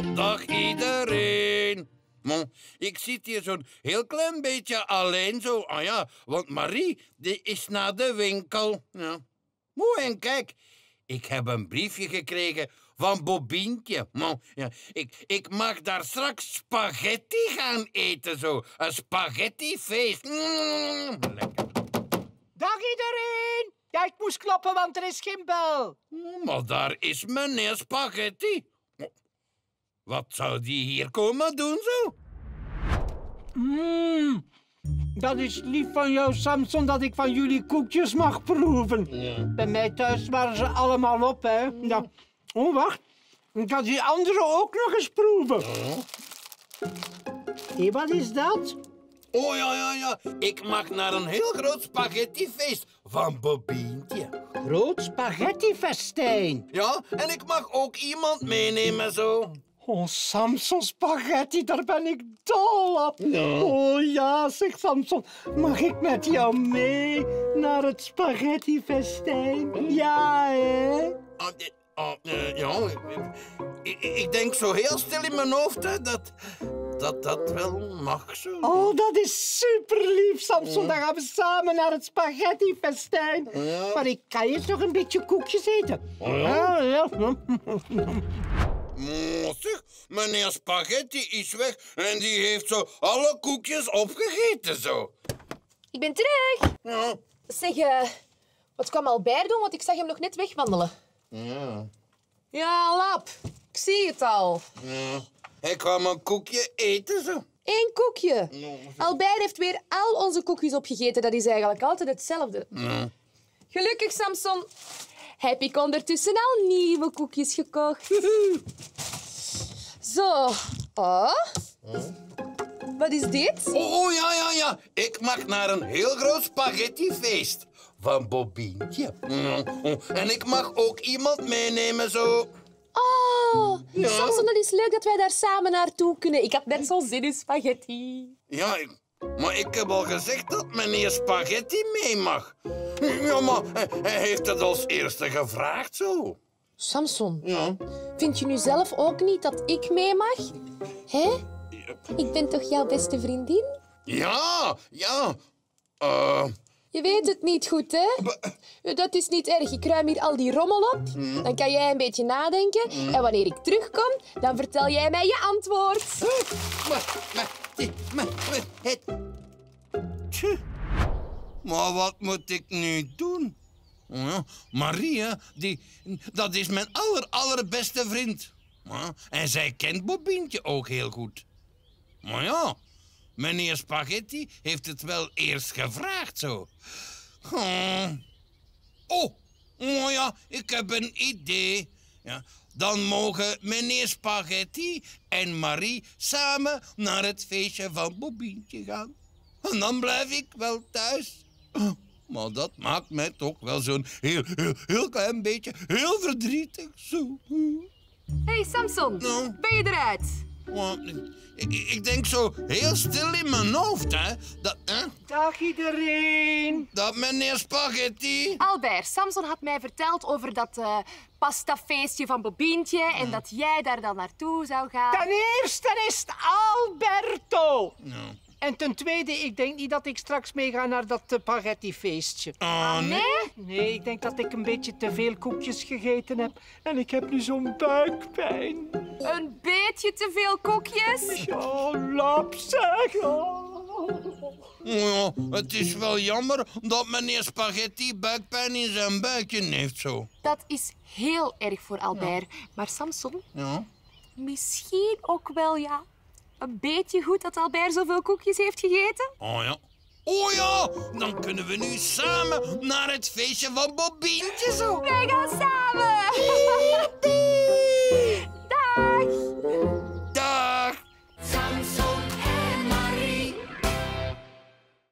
Dag iedereen. Ik zit hier zo'n heel klein beetje alleen zo. Ah ja, want Marie die is naar de winkel. Ja. Mooi, en kijk, ik heb een briefje gekregen van Bobientje. Ja, ik mag daar straks spaghetti gaan eten zo. Een spaghettifeest. Lekker. Dag iedereen. Ja, ik moest kloppen, want er is geen bel. Maar daar is meneer Spaghetti. Wat zou die hier komen doen zo? Dat is lief van jou, Samson, dat ik van jullie koekjes mag proeven. Ja. Bij mij thuis waren ze allemaal op, hè. Ja. Oh, wacht. Ik kan die andere ook nog eens proeven. Hé, wat is dat? Oh ja. Ik mag naar een heel groot spaghettifeest van Bobientje. Groot spaghettifestijn. Ja, en ik mag ook iemand meenemen zo. Oh, Samson spaghetti, daar ben ik dol op. Ja. Oh ja, zeg Samson, mag ik met jou mee naar het spaghettifestijn? Ja, hè? Ja, ik denk zo heel stil in mijn hoofd hè, dat wel mag zo. Oh, dat is super lief, Samson. Dan gaan we samen naar het spaghettifestijn. Ja. Maar ik kan eerst nog een beetje koekjes eten. Ja. Zeg, meneer Spaghetti is weg en die heeft zo alle koekjes opgegeten zo. Ik ben terug. Ja. Zeg, wat kwam Albert doen? Want ik zag hem nog net wegwandelen. Ja. Ja, lap. Ik zie het al. Ja. Hij kwam een koekje eten zo. 1 koekje. Ja. Albert heeft weer al onze koekjes opgegeten. Dat is eigenlijk altijd hetzelfde. Ja. Gelukkig, Samson, heb ik ondertussen al nieuwe koekjes gekocht. Zo. Oh. Wat is dit? Oh ja. Ik mag naar een heel groot spaghettifeest van Bobientje. En ik mag ook iemand meenemen zo. Oh, Ja. Samson, dat is leuk dat wij daar samen naartoe kunnen. Ik had net zo'n zin in spaghetti. Ja, maar ik heb al gezegd dat meneer Spaghetti mee mag. Ja, maar hij heeft het als eerste gevraagd zo. Samson, Ja. vind je nu zelf ook niet dat ik mee mag? Hè? Ik ben toch jouw beste vriendin? Ja. Je weet het niet goed, hè? Dat is niet erg. Ik ruim hier al die rommel op. Dan kan jij een beetje nadenken. En wanneer ik terugkom, dan vertel jij mij je antwoord. Maar wat moet ik nu doen? Ja, Marie, dat is mijn allerbeste vriend. Ja, en zij kent Bobientje ook heel goed. Maar ja, meneer Spaghetti heeft het wel eerst gevraagd zo. Oh ja, ik heb een idee. Ja, dan mogen meneer Spaghetti en Marie samen naar het feestje van Bobientje gaan. En dan blijf ik wel thuis. Maar dat maakt mij toch wel zo'n heel klein beetje heel verdrietig. Zo. Hey Samson, Nou? ben je eruit? Ik denk zo heel stil in mijn hoofd, hè. Dag iedereen. Dat meneer Spaghetti. Albert, Samson had mij verteld over dat pastafeestje van Bobientje en dat jij daar dan naartoe zou gaan. Ten eerste is het Alberto. Ja. En ten tweede, ik denk niet dat ik straks mee ga naar dat spaghettifeestje. Nee? Nee, ik denk dat ik een beetje te veel koekjes gegeten heb. En ik heb nu zo'n buikpijn. Een beetje te veel koekjes? Ja, lap zeg. Ja, het is wel jammer dat meneer Spaghetti buikpijn in zijn buikje heeft zo. Dat is heel erg voor Albert. Maar Samson, Ja. misschien ook wel, ja, een beetje goed dat Albert zoveel koekjes heeft gegeten? Oh ja, dan kunnen we nu samen naar het feestje van Bobientje zo. Wij gaan samen!